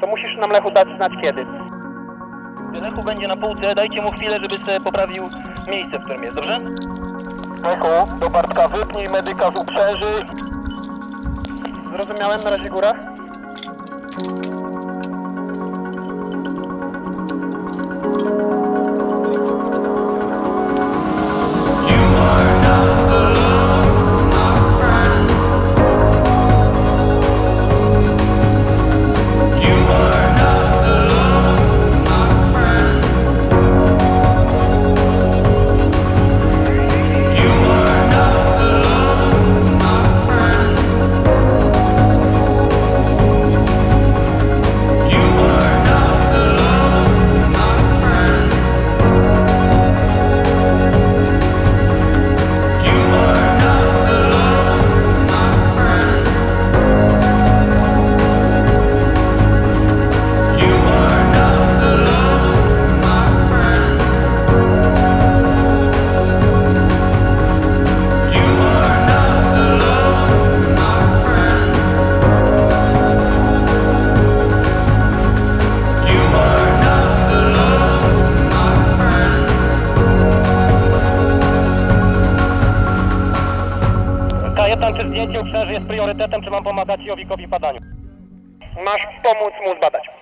To musisz nam, Lechu, dać znać kiedy. Lechu będzie na półce, dajcie mu chwilę, żeby sobie poprawił miejsce, w którym jest, dobrze? Lechu, do Bartka wypnij medyka z uprzęży. Zrozumiałem, na razie góra. Czy zdjęcie uprzęży jest priorytetem, czy mam pomagać Jowikowi w badaniu? Masz pomóc mu zbadać.